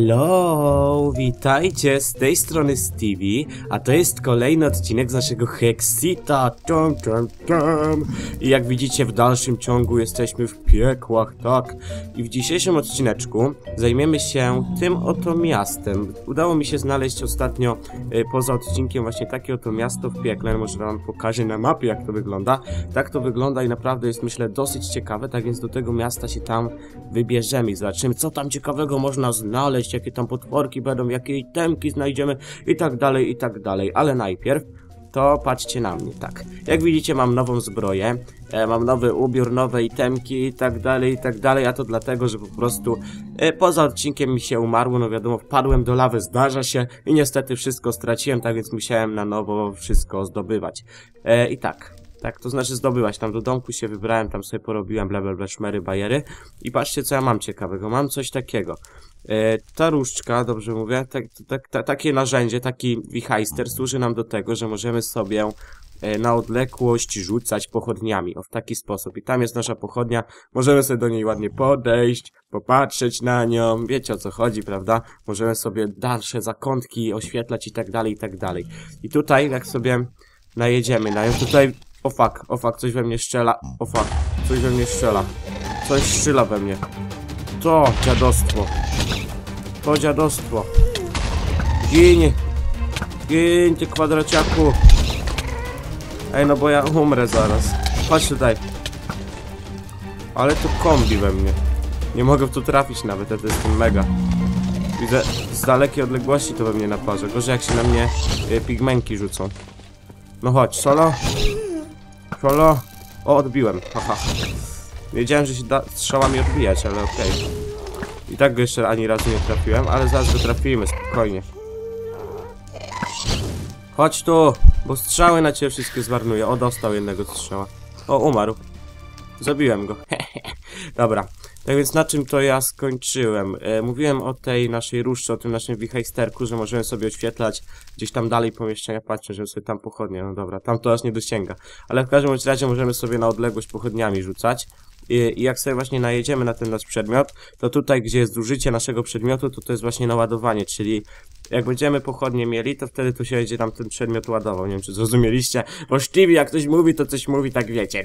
Hello, witajcie, z tej strony Stevie, a to jest kolejny odcinek z naszego Hexita. I jak widzicie, w dalszym ciągu jesteśmy w piekłach, tak? I w dzisiejszym odcineczku zajmiemy się tym oto miastem. Udało mi się znaleźć ostatnio poza odcinkiem właśnie takie oto miasto w piekle. Może wam pokażę na mapie, jak to wygląda. Tak to wygląda i naprawdę jest, myślę, dosyć ciekawe, tak więc do tego miasta się tam wybierzemy i zobaczymy, co tam ciekawego można znaleźć, jakie tam potworki będą, jakie itemki znajdziemy i tak dalej, ale najpierw to patrzcie na mnie, tak. Jak widzicie, mam nową zbroję, mam nowy ubiór, nowe itemki i tak dalej, a to dlatego, że po prostu poza odcinkiem mi się umarło, no wiadomo, wpadłem do lawy, zdarza się i niestety wszystko straciłem, tak więc musiałem na nowo wszystko zdobywać. I tak, to znaczy zdobywać. Tam do domku się wybrałem, tam sobie porobiłem bla szmery, bajery. I patrzcie, co ja mam ciekawego. Mam coś takiego. Ta różdżka, dobrze mówię, takie narzędzie, taki wichajster służy nam do tego, że możemy sobie na odległość rzucać pochodniami. W taki sposób. I tam jest nasza pochodnia. Możemy sobie do niej ładnie podejść, popatrzeć na nią. Wiecie, o co chodzi, prawda? Możemy sobie dalsze zakątki oświetlać i tak dalej. I tutaj, jak sobie najedziemy na nią, tutaj... O fuck, coś we mnie strzela. Coś we mnie strzela. Coś strzela we mnie. To dziadostwo. Gin, ty kwadraciaku. Ej, no bo ja umrę zaraz. Chodź tutaj. Ale to kombi we mnie. Nie mogę w to trafić nawet, ja to jestem mega. Widzę, z dalekiej odległości to we mnie naparza. Gorzej jak się na mnie pigmenki rzucą. No chodź, solo. O, odbiłem. Haha. Wiedziałem, że się da strzałami odbijać, ale okej. I tak go jeszcze ani razu nie trafiłem, ale zaraz go trafimy, spokojnie. Chodź tu, bo strzały na ciebie wszystkie zmarnuję. O, dostał jednego strzała. O, umarł. Zabiłem go. Dobra. Tak więc na czym to ja skończyłem? Mówiłem o tej naszej różdżce, o tym naszym wichajsterku, że możemy sobie oświetlać gdzieś tam dalej pomieszczenia. Patrzcie, żeby sobie tam pochodnie, no dobra, tam to aż nie dosięga. Ale w każdym razie możemy sobie na odległość pochodniami rzucać. I jak sobie właśnie najedziemy na ten nasz przedmiot, to tutaj, gdzie jest zużycie naszego przedmiotu, to jest właśnie naładowanie, czyli jak będziemy pochodnie mieli, to wtedy tu się będzie nam ten przedmiot ładował. Nie wiem, czy zrozumieliście, bo Stevie jak ktoś mówi, to coś mówi, tak wiecie.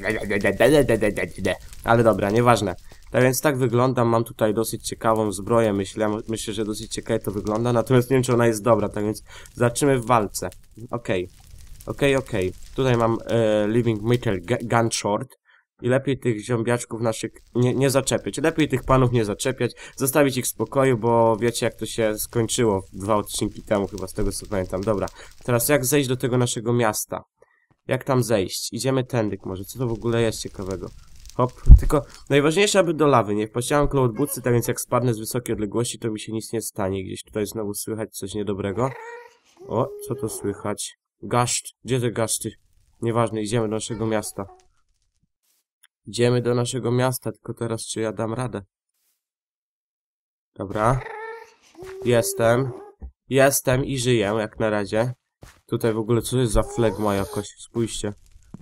Ale dobra, nieważne. Tak więc tak wygląda, mam tutaj dosyć ciekawą zbroję, myślę, że dosyć ciekawie to wygląda, natomiast nie wiem, czy ona jest dobra, tak więc zaczniemy w walce. Okej. Tutaj mam Living Metal Gunshot. I lepiej tych zombiaczków naszych nie zaczepiać. Lepiej tych panów nie zaczepiać, zostawić ich w spokoju, bo wiecie, jak to się skończyło 2 odcinki temu, chyba z tego co pamiętam. Dobra, teraz jak zejść do tego naszego miasta? Jak tam zejść? Idziemy tędy może, co to w ogóle jest ciekawego? Hop, tylko najważniejsze, aby do lawy nie wpaściłem cloudbootsy, tak więc jak spadnę z wysokiej odległości, to mi się nic nie stanie. Gdzieś tutaj znowu słychać coś niedobrego. O, co to słychać? Gaszt, gdzie te gaszty? Nieważne, idziemy do naszego miasta. Idziemy do naszego miasta, tylko teraz czy ja dam radę? Dobra. Jestem i żyję, jak na razie. Tutaj w ogóle co jest za flegma jakoś, spójrzcie.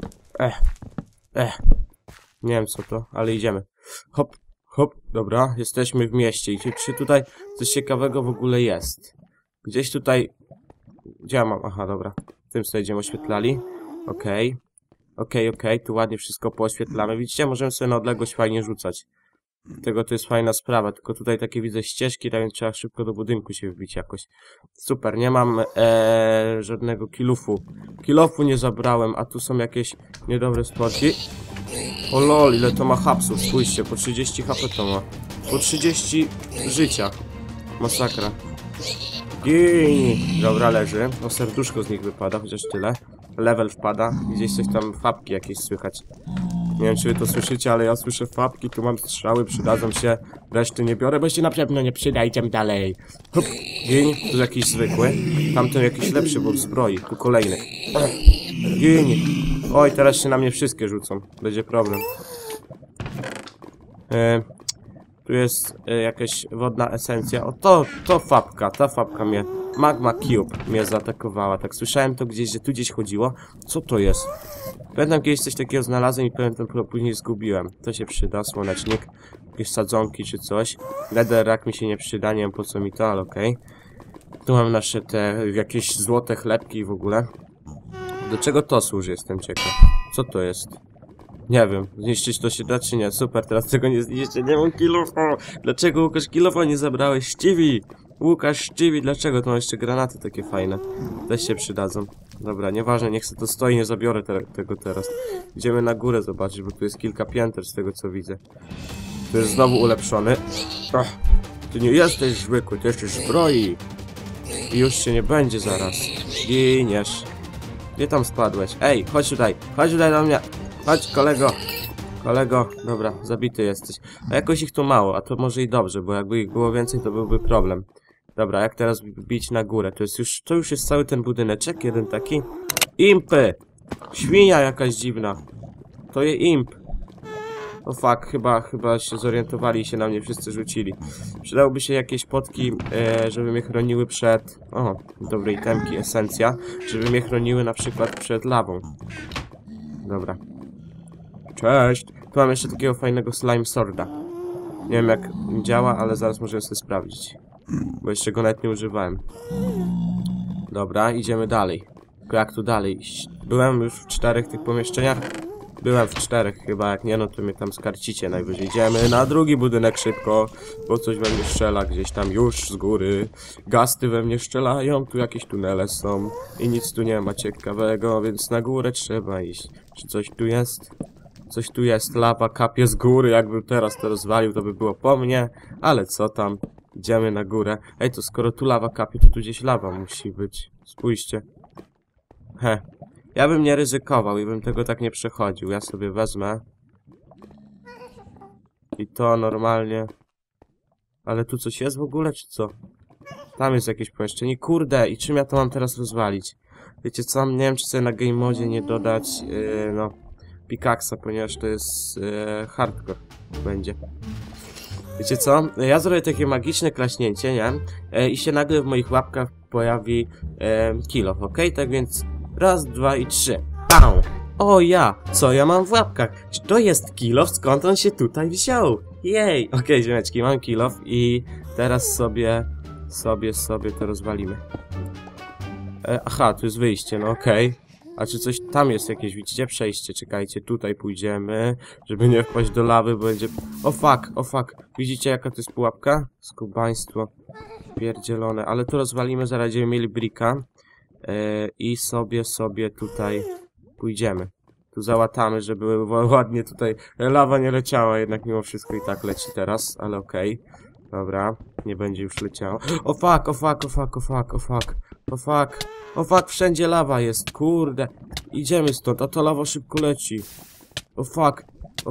Nie wiem co to, ale idziemy. Hop, dobra, jesteśmy w mieście. I czy tutaj coś ciekawego w ogóle jest? Gdzieś tutaj... Gdzie ja mam? Aha, dobra. Tym sobie będziemy oświetlali. Okej, tu ładnie wszystko pooświetlamy. Widzicie, możemy sobie na odległość fajnie rzucać. Tego to jest fajna sprawa, tylko tutaj takie widzę ścieżki, tak więc trzeba szybko do budynku się wbić jakoś. Super, nie mam żadnego kilofu. Kilofu nie zabrałem, a tu są jakieś niedobre sporki. O lol, ile to ma hapsów, spójrzcie, po 30 HP to ma. Po 30 życia. Masakra. Gini. Dobra, leży. O, serduszko z nich wypada, chociaż tyle. Level wpada. Gdzieś coś tam, fapki jakieś słychać. Nie wiem, czy wy to słyszycie, ale ja słyszę fapki. Tu mam strzały, przydadzą się. Reszty nie biorę, bo się na pewno nie przyda. Idziemy dalej. Hop. Gin. Tu jakiś zwykły. Tamten jakiś lepszy, bo w zbroi. Tu kolejny. Gin. Oj, teraz się na mnie wszystkie rzucą. Będzie problem. Tu jest jakaś wodna esencja. O, ta fabka mnie... Magma Cube mnie zaatakowała. Tak słyszałem to gdzieś, że tu gdzieś chodziło. Co to jest? Pamiętam kiedyś coś takiego znalazłem i pamiętam, później zgubiłem. To się przyda, słonecznik. Jakieś sadzonki czy coś. Netherrack mi się nie przyda, nie wiem po co mi to, ale okej. Tu mam nasze te jakieś złote chlebki w ogóle. Do czego to służy, jestem ciekaw. Co to jest? Nie wiem, zniszczyć to się da czy nie? Super, teraz tego nie zniszczę, nie mam kilofa! Dlaczego Łukasz kilofa nie zabrałeś? Ściwi! Łukasz, Ściwi, dlaczego? To ma jeszcze granaty takie fajne. Też się przydadzą. Dobra, nieważne, niech se to stoi, nie zabiorę tego teraz. Idziemy na górę zobaczyć, bo tu jest kilka pięter z tego co widzę. Tu jest znowu ulepszony. Och, ty nie jesteś zwykły, ty jesteś zbroi. I już cię nie będzie zaraz. Giniesz. Gdzie tam spadłeś? Ej, chodź tutaj do mnie. Chodź, kolego. Kolego, dobra, zabity jesteś. A jakoś ich tu mało, a to może i dobrze, bo jakby ich było więcej, to byłby problem. Dobra, jak teraz bić na górę? To już jest cały ten budyneczek, jeden taki. Impy! Świnia jakaś dziwna. To jest imp. O fuck, chyba się zorientowali i się na mnie wszyscy rzucili. Przydałoby się jakieś potki, żeby mnie chroniły przed... O, dobrej temki, esencja. Żeby mnie chroniły na przykład przed lawą. Dobra. Cześć! Tu mam jeszcze takiego fajnego slime sworda. Nie wiem jak działa, ale zaraz możemy sobie sprawdzić. Bo jeszcze go nawet nie używałem. Dobra, idziemy dalej. Tylko jak tu dalej iść? Byłem już w 4 tych pomieszczeniach. Byłem w 4 chyba, jak nie, no to mnie tam skarcicie najwyżej. Idziemy na drugi budynek szybko, bo coś we mnie strzela gdzieś tam już z góry. Gasty we mnie strzelają, tu jakieś tunele są i nic tu nie ma ciekawego, więc na górę trzeba iść. Czy coś tu jest? Coś tu jest, lawa kapie z góry, jakbym teraz to rozwalił, to by było po mnie, ale co tam, idziemy na górę. Ej, to skoro tu lawa kapie, to tu gdzieś lawa musi być, spójrzcie. Ja bym nie ryzykował i bym tego tak nie przechodził, ja sobie wezmę. I to normalnie. Ale tu coś jest w ogóle, czy co? Tam jest jakieś pomieszczenie, kurde, i czym ja to mam teraz rozwalić? Wiecie co, nie wiem, czy sobie na game modzie nie dodać, no... Pickaxa, ponieważ to jest hardcore będzie. Wiecie co? Ja zrobię takie magiczne klaśnięcie, nie? I się nagle w moich łapkach pojawi kilo, ok? Tak więc raz, 2 i 3. Pau! O ja! Co ja mam w łapkach? Czy to jest kilof? Skąd on się tutaj wziął? Jej! Okej, ziomeczki, mam kilof i teraz sobie to rozwalimy. Aha, tu jest wyjście, no okej. A czy coś tam jest jakieś, widzicie? Przejście, czekajcie, tutaj pójdziemy, żeby nie wpaść do lawy, bo będzie... O fuck, widzicie jaka to jest pułapka? Skubaństwo pierdzielone, ale tu rozwalimy, zaraz będziemy mieli bricka i sobie tutaj pójdziemy. Tu załatamy, żeby ładnie tutaj lawa nie leciała, jednak mimo wszystko i tak leci teraz, ale okej. Dobra, nie będzie już leciało. O fuck, wszędzie lawa jest, kurde. Idziemy stąd, a to lawa szybko leci. O fuck.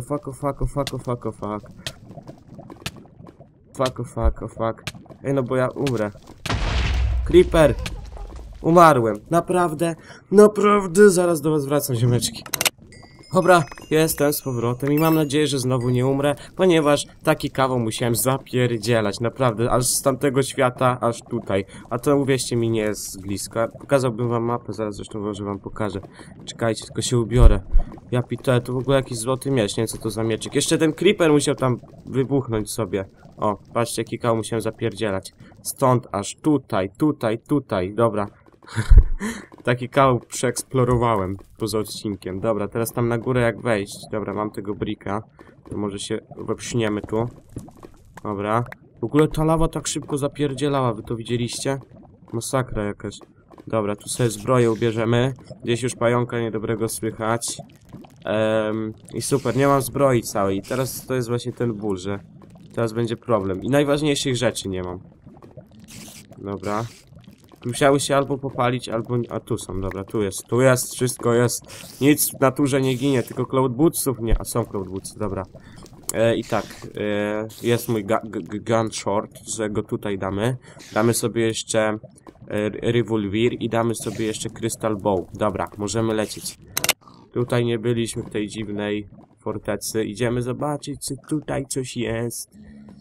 Ej, no bo ja umrę. Creeper! Umarłem. Naprawdę, zaraz do was wracam, ziomeczki. Dobra, jestem z powrotem i mam nadzieję, że znowu nie umrę, ponieważ taki kawał musiałem zapierdzielać, naprawdę, aż z tamtego świata, aż tutaj. A to, uwierzcie mi, nie jest blisko. Pokazałbym wam mapę, zaraz zresztą może wam pokażę. Czekajcie, tylko się ubiorę. Ja pitę, to w ogóle jakiś złoty miecz, nie wiem co to za mieczyk. Jeszcze ten creeper musiał tam wybuchnąć sobie. O, patrzcie, jaki kawał musiałem zapierdzielać. Stąd aż tutaj, dobra. Taki kawał przeeksplorowałem poza odcinkiem. Dobra, teraz tam na górę jak wejść. Dobra, mam tego bricka. To może się wepchniemy tu. Dobra. W ogóle ta lawa tak szybko zapierdzielała, wy to widzieliście? Masakra jakaś. Dobra, tu sobie zbroję ubierzemy. Gdzieś już pająka niedobrego słychać. I super, nie mam zbroi całej. I teraz to jest właśnie ten ból, że teraz będzie problem. I najważniejszych rzeczy nie mam. Dobra. Musiały się albo popalić, albo... A tu są, dobra, tu jest, wszystko jest. Nic w naturze nie ginie, tylko Cloud Bootsów nie... A są Cloud Bootsy, dobra. I tak, jest mój gun short, że go tutaj damy. Damy sobie jeszcze rewolwer i damy sobie jeszcze crystal bow. Dobra, możemy lecieć. Tutaj nie byliśmy w tej dziwnej fortecy. Idziemy zobaczyć, czy tutaj coś jest.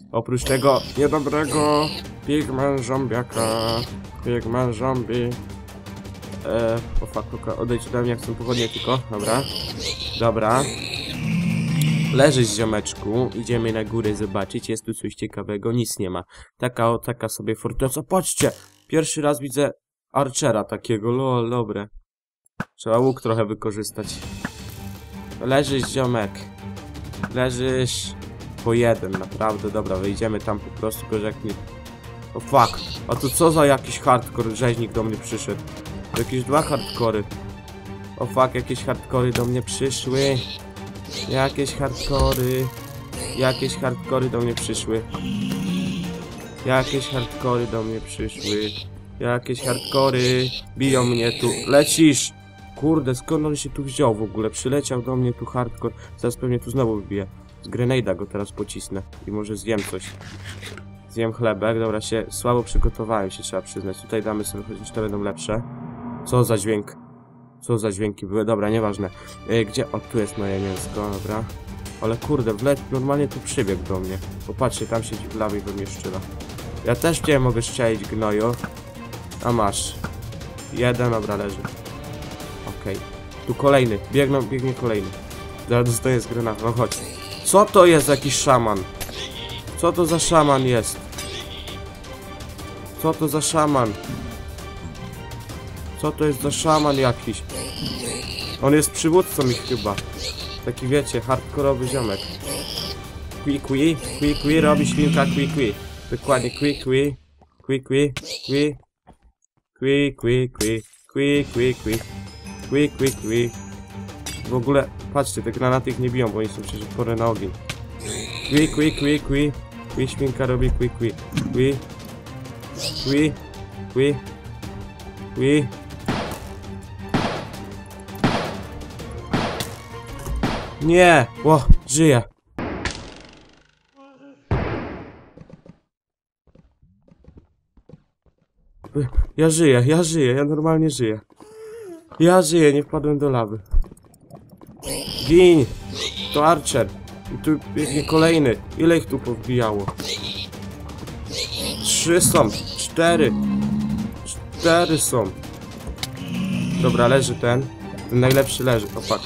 Oprócz tego niedobrego pigman zombiaka. Pigman zombie. O fuck, odejdź ode mnie, chcę pochodnie tylko. Dobra. Dobra. Leżysz, ziomeczku. Idziemy na górę zobaczyć. Jest tu coś ciekawego. Nic nie ma. Taka sobie forteca. Patrzcie! Pierwszy raz widzę archera takiego. Lol, dobre. Trzeba łuk trochę wykorzystać. Leżysz, ziomek. Leżysz. Po jeden, naprawdę. Dobra, wyjdziemy tam po prostu, korzeknie. O fuck. A to co za jakiś hardcore rzeźnik do mnie przyszedł? Jakieś dwa hardkory. O fuck, jakieś hardkory do mnie przyszły. Jakieś hardkory do mnie przyszły. Jakieś hardkory biją mnie tu. Lecisz! Kurde, skąd on się tu wziął w ogóle? Przyleciał do mnie tu hardcore. Zaraz pewnie tu znowu wbije. Z grenade'a go teraz pocisnę. I może zjem coś. Zjem chlebek. Dobra, się słabo przygotowałem, się trzeba przyznać. Tutaj damy sobie, chociaż te będą lepsze. Co za dźwięk? Co za dźwięki były? Dobra, nieważne. Gdzie? O, tu jest moje mięsko, dobra. Ale kurde, normalnie tu przybiegł do mnie. Popatrzcie, tam siedzi w lawie i we mnie szczyla. Ja też cię mogę strzelić, gnoju. A masz. Jeden, dobra, leży. Okej. Tu kolejny. Biegnie kolejny. Zaraz dostaję z granatu. No chodź. Co to jest jakiś szaman? Co to za szaman jest? Co to za szaman? Co to jest za szaman jakiś? On jest przywódcą ich chyba. Taki wiecie, hardkorowy ziomek. Qui robi świnka qui. Dokładnie qui. W ogóle, patrzcie, te granaty ich nie biją, bo oni są przecież porę na ogień. Qui świnka robi qui. Nie! O, żyję. Ja żyję, ja normalnie żyję. Ja żyję, nie wpadłem do lawy. Gin! To Archer. I tu biegnie kolejny. Ile ich tu powbijało? 3 są. 4. 4 są. Dobra, leży ten. Ten najlepszy leży. O fuck.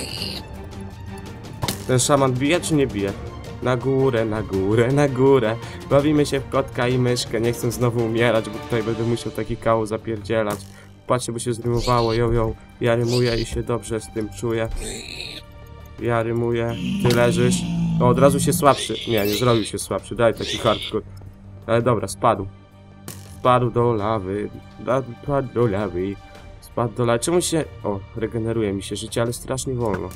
Ten szaman bije czy nie bije? Na górę. Bawimy się w kotka i myszkę. Nie chcę znowu umierać, bo tutaj będę musiał taki kawał zapierdzielać. Patrzcie, bo się zrymowało. Ja rymuję i się dobrze z tym czuję. Ja rymuję. Ty leżysz. O, od razu się słabszy. Nie zrobił się słabszy. Daj taki hardcore. Ale dobra, spadł. Spadł do lawy. Spadł do lawy. Czemu się... O, regeneruje mi się życie, ale strasznie wolno.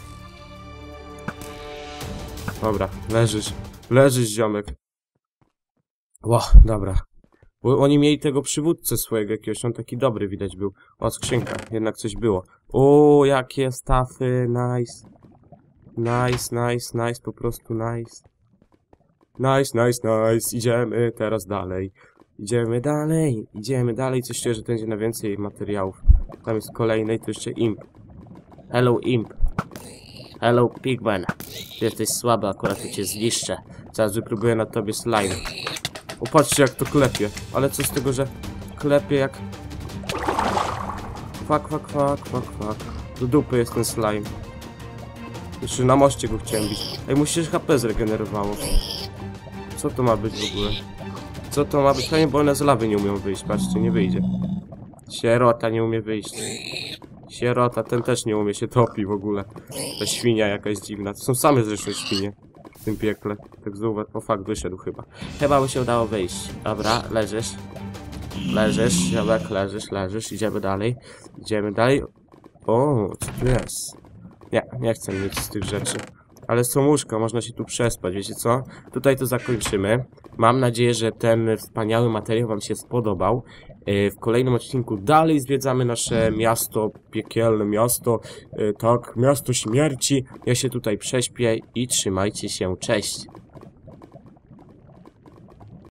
Dobra, leżysz, ziomek. Ło, dobra. Bo oni mieli tego przywódcę swojego jakiegoś, on taki dobry widać był. O, skrzynka, jednak coś było. O, jakie stafy, nice. Nice, po prostu nice. Nice. Idziemy teraz dalej. Idziemy dalej. Coś czuję, że będzie na więcej materiałów. Tam jest kolejny i to jeszcze imp. Hello, imp. Hello, pigman. Ty jesteś słaby, akurat to cię zniszczę. Zaraz wypróbuję na tobie slime. O, patrzcie jak to klepie. Ale co z tego, że klepie jak... Fuck. Do dupy jest ten slime. Jeszcze na moście go chciałem bić. Ej, mu się HP zregenerowało. Co to ma być w ogóle? Co to ma być? Fajnie, bo one z lawy nie umią wyjść. Patrzcie, nie wyjdzie. Sierota nie umie wyjść. Sierota, ten też nie umie, się topi w ogóle. Ta świnia jakaś dziwna. To są same zresztą świnie w tym piekle. Tak zauważ, o fuck, wyszedł chyba. Chyba by się udało wyjść. Dobra, leżysz. Ziomek, leżysz. Idziemy dalej. O, co tu jest? Nie chcę mieć z tych rzeczy. Ale są łóżka, można się tu przespać, wiecie co? Tutaj to zakończymy. Mam nadzieję, że ten wspaniały materiał wam się spodobał. W kolejnym odcinku dalej zwiedzamy nasze miasto, piekielne miasto, tak, miasto śmierci. Ja się tutaj prześpię i trzymajcie się, cześć!